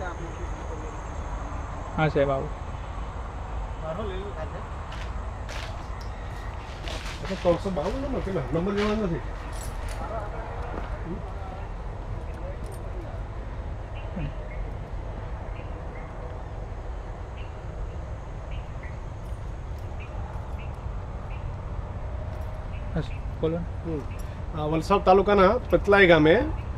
હા સાહેબ આવો. अच्छा 352 नंबर કેટલા નંબર જવા નથી. બોલો. વલસાડ તાલુકાના પતલાઈ ગામે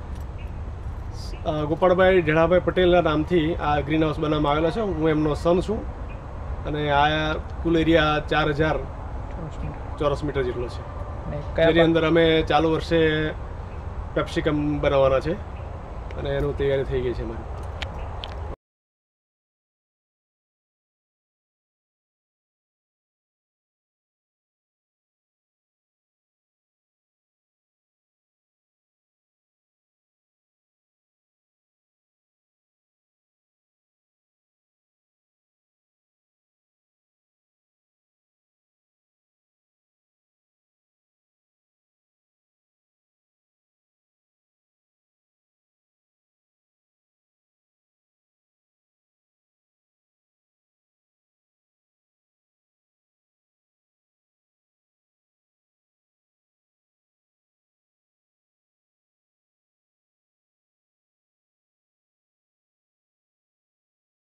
ગોપાળભાઈ ઢેળાભાઈ પટેલના નામથી આ ગ્રીન હાઉસ બનાવવામાં આવેલો છે. હું એમનો સન છું અને આ કુલ એરિયા 4000 ચોરસ મીટર જેટલો છે. જેની અંદર અમે ચાલુ વર્ષે પેપ્સિકમ બનાવવાના છે અને એનું તૈયારી થઈ ગઈ છે અમારી.